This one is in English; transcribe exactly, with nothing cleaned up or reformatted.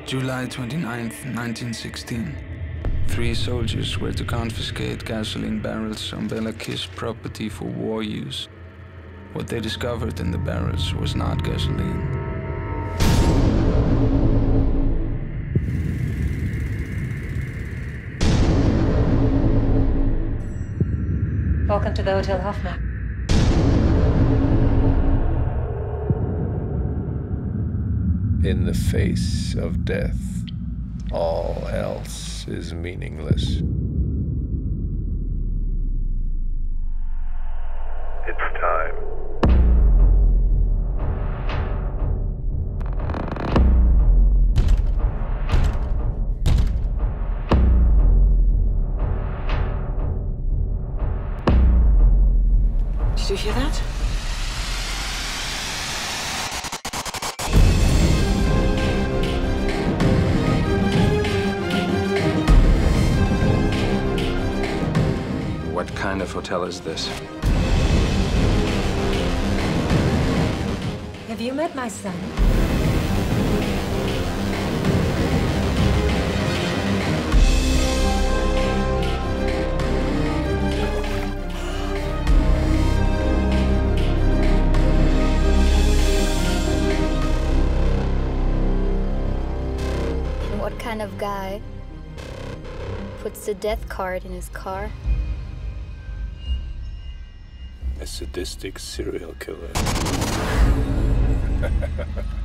July twenty-ninth, nineteen sixteen. Three soldiers were to confiscate gasoline barrels on Bela Kiss property for war use. What they discovered in the barrels was not gasoline. Welcome to the Hotel Hoffman. In the face of death, all else is meaningless. It's time. Did you hear that? What kind of hotel is this? Have you met my son? And what kind of guy puts the death card in his car? A sadistic serial killer.